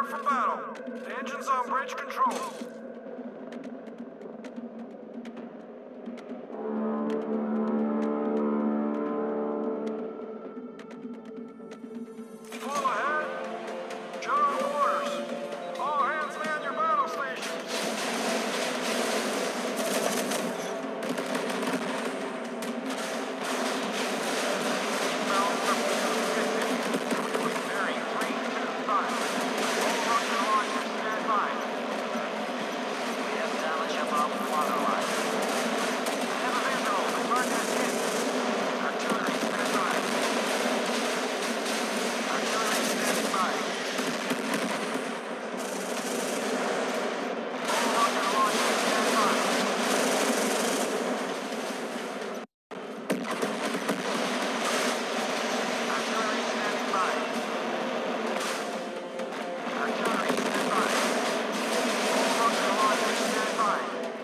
prepare for battle. The engine's on bridge control. Full ahead. General orders. All hands man your battle stations. Bearing 325. All rocket launchers stand by. We have damage above the waterline. Have a visual. The target is hit. Artillery stand by. Artillery standing by. All rocket launchers stand by. Artillery standing by. Artillery stand by. All rocket launchers stand by.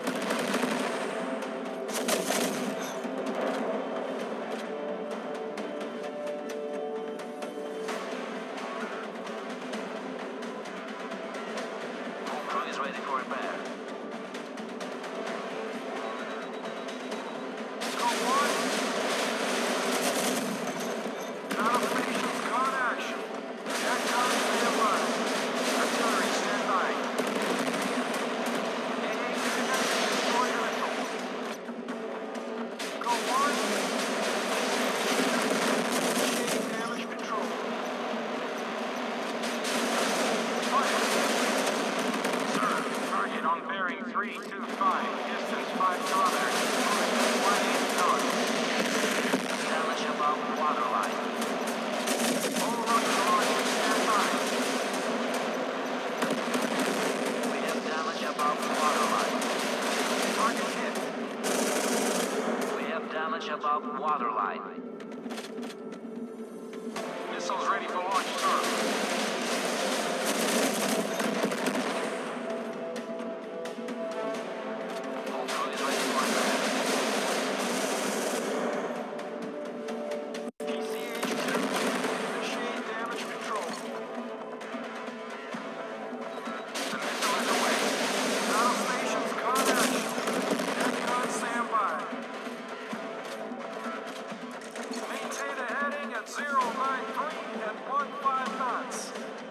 All crew is ready for repair. Go one. Battle stations on action. Attack guns stand by. Artillery stand by. AA connect to destroy the missile. Go one. Initiating damage control. Fire. Sir, target on bearing 325. Distance 5 kilometers. 180 knots. Damage above the waterline. All rocket launchers stand by. We have damage above the waterline. Target hit. We have damage above the waterline. Missiles ready for launch, sir. All crew is ready for attack. PCH-2, initiate damage control. The missile is away. Battle stations con action. Deadgun stand by. Maintain a heading at 093 and 15 knots.